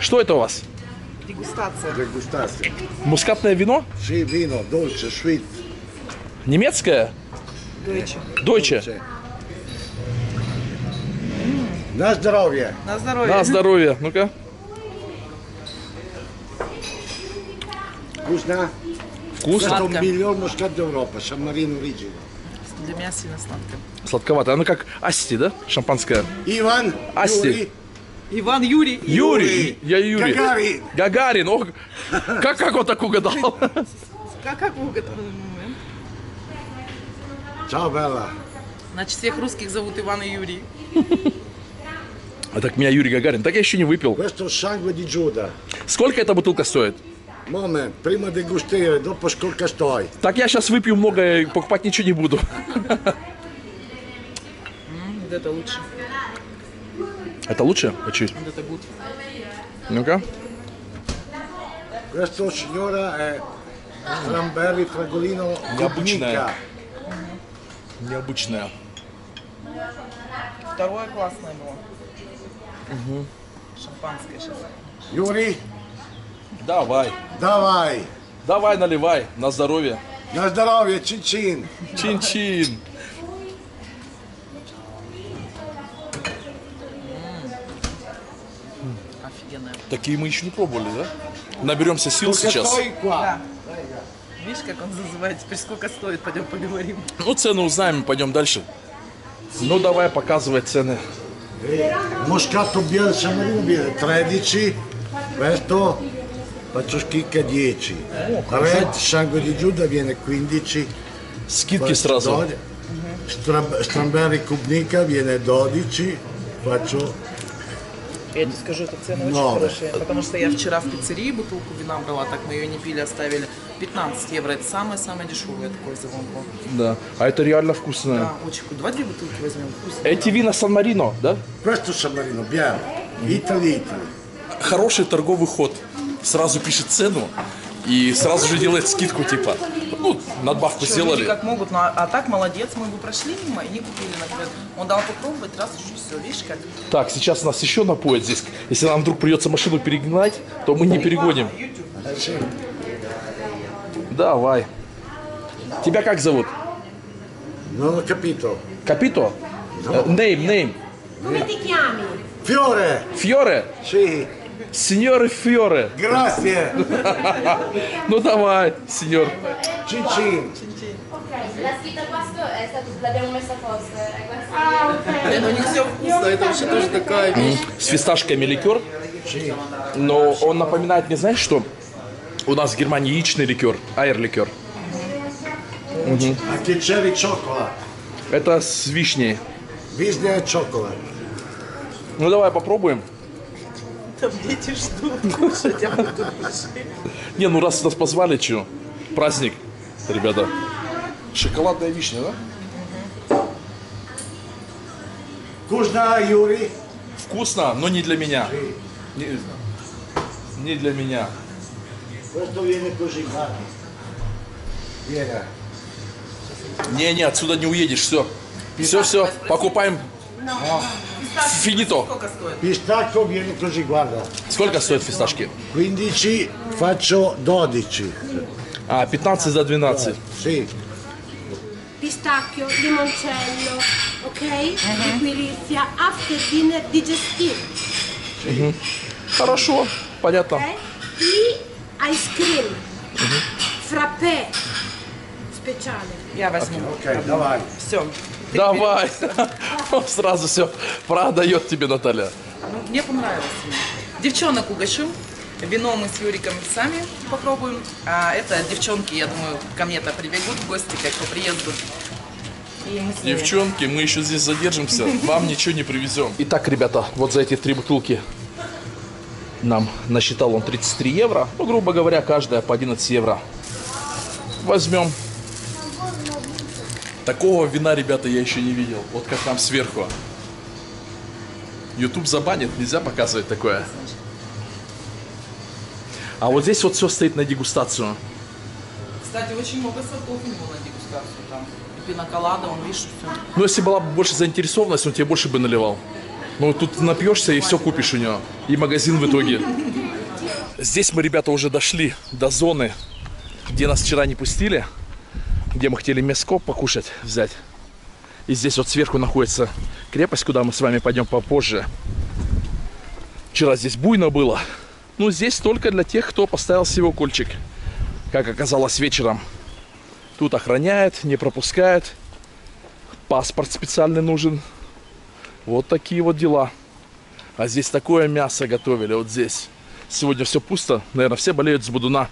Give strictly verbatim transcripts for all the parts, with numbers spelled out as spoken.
Что это у вас? Дегустация. Дегустация. Мускатное вино? Sì, vino, dolce, sweet. Немецкое? Дойче. Дойче. На здоровье. На здоровье. На здоровье. Ну-ка. Вкусно? Вкусно. Сладко. Это миллион мускат Европа, Сан-Марино Риджино. Для меня сильно сладко. Сладковато. Оно как асти, да? Шампанское. Иван, Асти. Юрий, Иван Юрий. Юрий. Я Юрий. Гагарин. Гагарин. Ох, как, как он так угадал? Как, как вы угадали момент? Ciao bella. Значит, всех русских зовут Иван и Юрий. А так меня Юрий Гагарин. Так я еще не выпил. Questo sangue di Giuda. Сколько эта бутылка стоит? Момент, prima degustare, dopo сколько стоит. Так я сейчас выпью много и покупать ничего не буду. М, Вот это лучше. Это лучше? А чуть? Вот это гуд. Ну-ка. Questo signora è Stramberry Fragolino Необычная. Клубника. Необычная. Второе классное было. Угу. Шампанское сейчас. Юрий, Давай. давай. Давай, наливай. На здоровье. На здоровье, чин-чин. Чин-чин. Офигенная. Такие мы еще не пробовали, да? Наберемся сил Сколько сейчас. стоит qua? Да. Видишь, как он называется? Теперь сколько стоит? Пойдем поговорим. Ну, цены узнаем, пойдем дальше. Ну, давай, показывай цены. Moscato bianco San Marino viene tredici, questo faccio schicca dieci. Red sangue di Giuda viene quindici. Скидки faccio сразу. dodici. Stra- Stramberry Клубника viene dodici, faccio Я тебе скажу, это цены очень Новое. хорошие. Потому что я вчера в пиццерии бутылку вина брала, так мы ее не пили, оставили. пятнадцать евро. Это самое-самое дешевое такое завонку. Да. А это реально вкусно. Да, очень вкусно. Давай две бутылки возьмем. Вкусно. Эти вина Сан-Марино, да? questo San Marino bianco, Italy Italy. Хороший торговый ход. Сразу пишет цену и сразу же делает скидку, типа. Ну, надбавку Что, люди сделали. как могут, ну, а, а так молодец, мы бы прошли мимо и не купили, например. Он дал попробовать, раз и все, видишь как? Так, сейчас нас еще напоят здесь. Если нам вдруг придется машину перегнать, то мы не перегоним. Eh sì. Давай. Тебя как зовут? Non ho capito. Капито? Нейм, нейм. Come ti chiami? Fiore, Фьоре? sì, Сеньор Фьоре. grazie. Ну давай, сеньор. Cin cin. Ok, la scritta qua sto- è stata, l'abbiamo messa apposta. È questa. Нет, у них все вкусно, это вообще тоже такая вещь. С фисташками ликер. Но он напоминает мне, знаешь что? У нас в Германии яичный ликер, аэр-ликер. Anche cherry chocolate. Это с вишней. Visnia chocolate. Ну давай попробуем. Там дети ждут кушать, а мы тут пришли. Не, ну раз нас позвали, что? Праздник, ребята. Шоколадная вишня, да? Вкусно, Юрий? Вкусно, но не для меня. Не, не для меня. Questo viene così, guarda. Viene. Не-не, отсюда не уедешь, все. Все, все, покупаем. Финито. Сколько стоит? Pistacchio viene così, guarda. Сколько стоят фисташки? quindici, faccio dodici. А, пятнадцать за двенадцать. Sì. Pistacchio, limoncello, ok? Liquirizia, after dinner digestive, Хорошо, понятно. ok? И ice cream, frappè, speciale. Я возьму. Ok, давай. Все. Давай. Он сразу все продает тебе, Наталья. Ну, мне понравилось. Девчонок угощу. Вино мы с Юриком сами попробуем. А это девчонки, я думаю, ко мне-то прибегут в гости, как по приезду. И мы с ними. Девчонки, мы еще здесь задержимся, вам ничего не привезем. Итак, ребята, вот за эти три бутылки нам насчитал он тридцать три евро. Ну, грубо говоря, каждая по одиннадцать евро. Возьмем. Такого вина, ребята, я еще не видел. Вот как там сверху. YouTube забанит, нельзя показывать такое. А вот здесь вот все стоит на дегустацию. Кстати, очень много сортов у него на дегустацию там. И пиноколада, он, видишь, все. Ну, если была бы больше заинтересованность, он тебе больше бы наливал. Ну, тут напьешься и все купишь у нее. И магазин в итоге. Здесь мы, ребята, уже дошли до зоны, где нас вчера не пустили. Где мы хотели мяско покушать, взять. И здесь вот сверху находится крепость, куда мы с вами пойдем попозже. Вчера здесь буйно было. Ну, здесь только для тех, кто поставил себе укольчик. Как оказалось вечером. Тут охраняет, не пропускает. Паспорт специальный нужен. Вот такие вот дела. А здесь такое мясо готовили, вот здесь. Сегодня все пусто. Наверное, все болеют с будуна.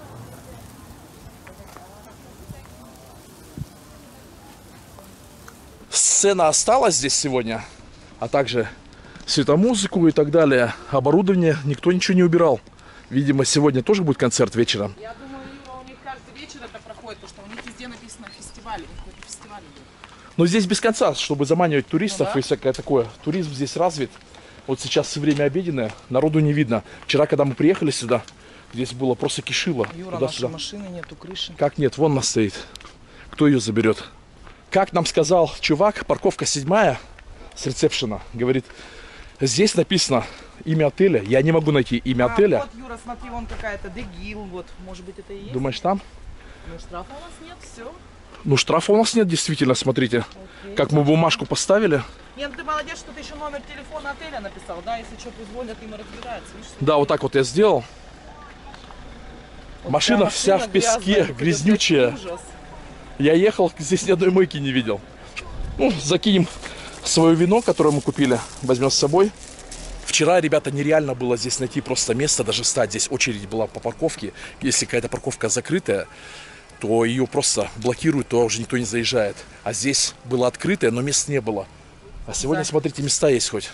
Сцена осталась здесь сегодня. А также светомузыку и так далее. Оборудование никто ничего не убирал. Видимо, сегодня тоже будет концерт вечером. Я думаю, Юра, у них каждый вечер это проходит, потому что у них везде написано фестиваль. Какой-то фестиваль идет. Но здесь без конца, чтобы заманивать туристов, ну, да? И всякое такое. Туризм здесь развит. Вот сейчас время обеденное, народу не видно. Вчера, когда мы приехали сюда, здесь было просто кишило. Юра, нашей машины нету, крыши. Как нет? Вон она стоит. Кто ее заберет? Как нам сказал чувак, парковка седьмая с ресепшена, говорит, здесь написано имя отеля. Я не могу найти имя а, отеля. Вот, Юра, смотри, вон какая-то Дегил, вот, может быть, это и есть? Думаешь, там? Ну, штрафа у нас нет, все. Ну, штрафа у нас нет, действительно, смотрите. Окей. Как мы бумажку поставили. Нет, ты молодец, что ты еще номер телефона отеля написал, да? Если что позволят, им разбираются. Видишь, да, вот так вот я сделал. Вот машина вся в песке, грязная, грязнючая. Я ехал, здесь ни одной мойки не видел. Ну, закинем свое вино, которое мы купили, возьмем с собой. Вчера, ребята, нереально было здесь найти просто место, даже стать. Здесь очередь была по парковке. Если какая-то парковка закрытая, то ее просто блокируют, то уже никто не заезжает. А здесь было открытое, но мест не было. А сегодня, смотрите, места есть хоть.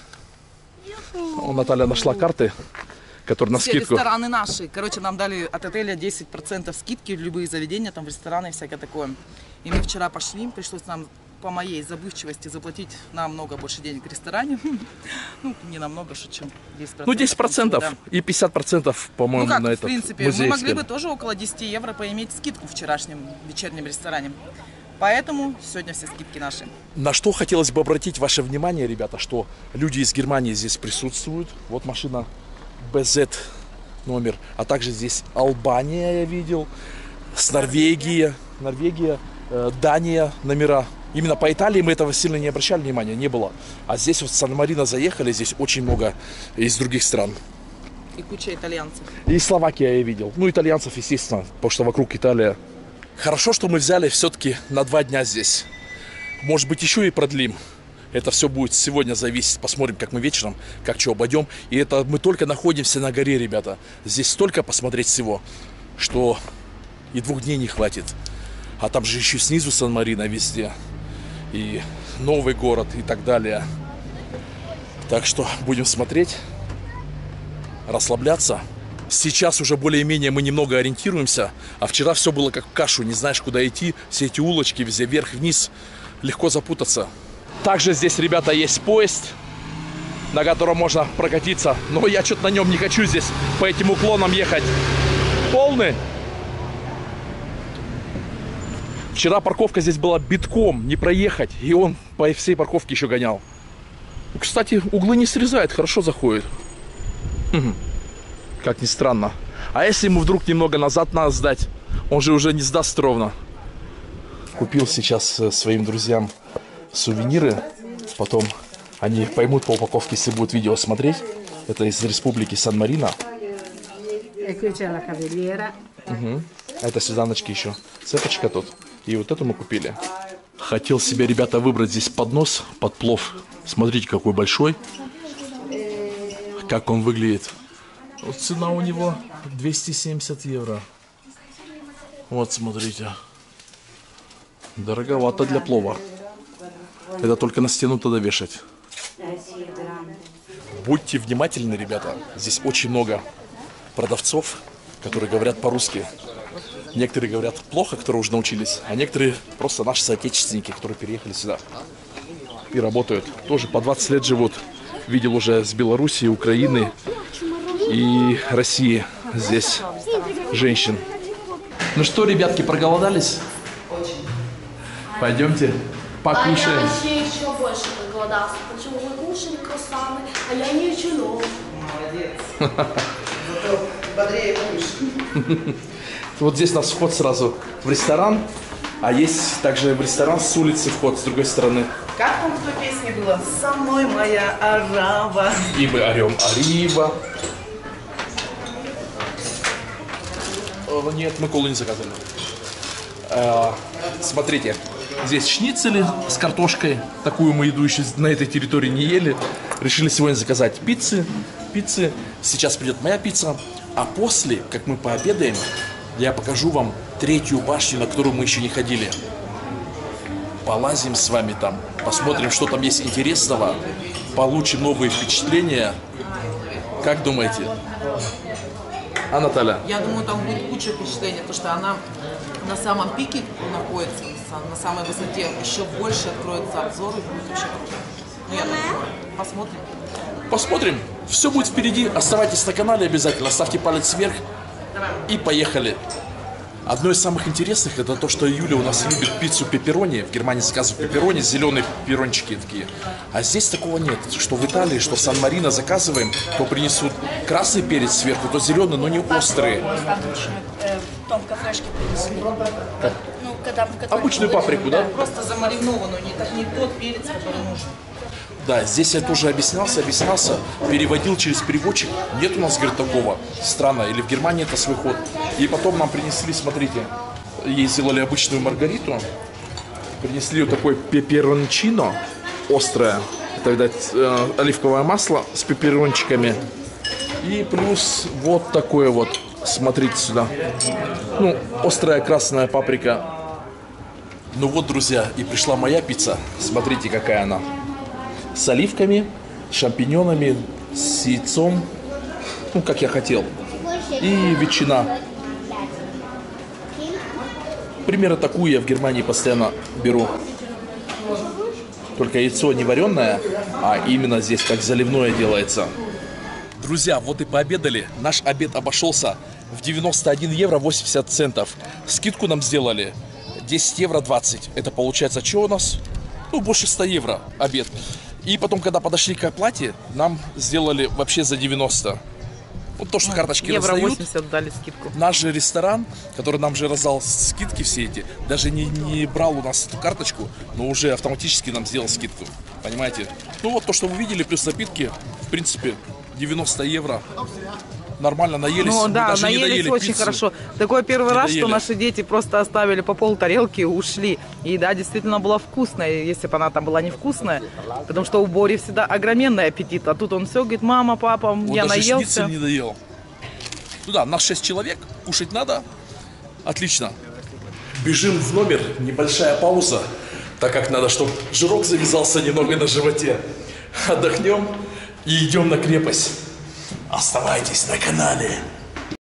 О, Наталья нашла карты, которые на все скидку. Рестораны наши. Короче, нам дали от отеля десять процентов скидки в любые заведения, там в рестораны и всякое такое. И мы вчера пошли, пришлось нам по моей забывчивости заплатить намного больше денег в ресторане. Ну, не намного, шучу. десять процентов. Ну, десять процентов да. И пятьдесят процентов, по-моему, ну, как, на в этот принципе, музейский. Мы могли бы тоже около десяти евро поиметь скидку в вчерашнем вечернем ресторане. Поэтому сегодня все скидки наши. На что хотелось бы обратить ваше внимание, ребята, что люди из Германии здесь присутствуют. Вот машина бэ зет номер, а также здесь Албания, я видел, с Норвегии, Норвегия, э, Дания номера. Именно по Италии мы этого сильно не обращали внимания, не было. А здесь вот в Сан-Марино заехали, здесь очень много из других стран. И куча итальянцев. И Словакия я видел. Ну, итальянцев, естественно, потому что вокруг Италия. Хорошо, что мы взяли все-таки на два дня здесь. Может быть, еще и продлим. Это все будет сегодня зависеть. Посмотрим, как мы вечером, как что обойдем. И это мы только находимся на горе, ребята. Здесь столько посмотреть всего, что и двух дней не хватит. А там же еще снизу Сан-Марино везде. И новый город и так далее. Так что будем смотреть, расслабляться. Сейчас уже более-менее мы немного ориентируемся. А вчера все было как в кашу. Не знаешь, куда идти. Все эти улочки везде вверх-вниз. Легко запутаться. Также здесь, ребята, есть поезд, на котором можно прокатиться. Но я что-то на нем не хочу здесь по этим уклонам ехать. Полный. Вчера парковка здесь была битком, не проехать. И он по всей парковке еще гонял. Кстати, углы не срезает, хорошо заходит. Угу. Как ни странно. А если ему вдруг немного назад надо сдать, он же уже не сдаст ровно. Купил сейчас своим друзьям сувениры. Потом они поймут по упаковке, если будут видео смотреть. Это из республики Сан-Марино. Угу. А это сюзаночки еще. Цепочка тут. И вот эту мы купили. Хотел себе, ребята, выбрать здесь поднос под плов. Смотрите, какой большой. Как он выглядит. Вот цена у него двести семьдесят евро. Вот, смотрите. Дороговато для плова. Это только на стену тогда вешать. Будьте внимательны, ребята. Здесь очень много продавцов, которые говорят по-русски. Некоторые говорят плохо, которые уже научились, а некоторые просто наши соотечественники, которые переехали сюда и работают. Тоже по двадцать лет живут. Видел уже с Белоруссии, Украины и России здесь женщин. Ну что, ребятки, проголодались? Очень. Пойдемте покушаем. А я вообще еще больше проголодался. Почему мы кушали самый, а я ничего. Молодец. Зато бодрее будешь. Вот здесь у нас вход сразу в ресторан, а есть также в ресторан с улицы вход с другой стороны. Как там в той песне было? Со мной моя арава. И мы орем Арива. О, нет, мы колу не заказывали. А, смотрите, здесь шницели с картошкой. Такую мы еду еще на этой территории не ели. Решили сегодня заказать пиццы. Пиццы. Сейчас придет моя пицца. А после, как мы пообедаем, я покажу вам третью башню, на которую мы еще не ходили. Полазим с вами там, посмотрим, что там есть интересного, получим новые впечатления. Как думаете? А, Наталья? Я думаю, там будет куча впечатлений, потому что она на самом пике находится, на самой высоте. Еще больше откроется обзор и будет вообще круто. Ну, я думаю, посмотрим. Посмотрим. Все будет впереди. Оставайтесь на канале обязательно. Ставьте палец вверх. И поехали. Одно из самых интересных это то, что Юля у нас любит пиццу пепперони. В Германии заказывают пепперони, зеленые пепперончики такие. А здесь такого нет. Что в Италии, что в Сан-Марино заказываем, то принесут красный перец сверху, то зеленый, но не острые. В том кафешке принесли. Ну, когда, в котором Обычную паприку, да? Просто замаринованную, не, так, не тот перец, который нужен. Да, здесь я тоже объяснялся, объяснялся, переводил через переводчик. Нет у нас, говорит, такого. Странно. Или в Германии это свой ход. И потом нам принесли, смотрите, ей сделали обычную маргариту. Принесли вот такой пепперончино, острое. Это, видать, э, оливковое масло с пепперончиками. И плюс вот такое вот. Смотрите сюда. Ну, острая красная паприка. Ну вот, друзья, и пришла моя пицца. Смотрите, какая она. С оливками, шампиньонами, с яйцом, ну, как я хотел, и ветчина. Примерно такую я в Германии постоянно беру. Только яйцо не вареное, а именно здесь как заливное делается. Друзья, вот и пообедали. Наш обед обошелся в девяносто один евро восемьдесят центов. Скидку нам сделали десять евро двадцать. Это получается, что у нас? Ну, больше ста евро обед. И потом, когда подошли к оплате, нам сделали вообще за девяносто. Вот то, что карточки Евро раздают. восемьдесят дали скидку. Наш же ресторан, который нам же раздал скидки все эти, даже не, не брал у нас эту карточку, но уже автоматически нам сделал скидку. Понимаете? Ну вот то, что вы видели, плюс напитки, в принципе, девяносто евро. Нормально наелись. Ну Мы да, даже не наелись доели очень пиццу. хорошо. Такой первый Не раз, доели. что наши дети просто оставили по пол тарелки и ушли. И да, действительно была вкусная, если бы она там была невкусная. Потому что у Бори всегда огроменный аппетит. А тут он все говорит, мама, папа, Вот я даже наелся. шницель не доел. Ну да, нас шесть человек, кушать надо. Отлично. Бежим в номер, небольшая пауза, так как надо, чтобы жирок завязался немного на животе. Отдохнем и идем на крепость. Оставайтесь на канале.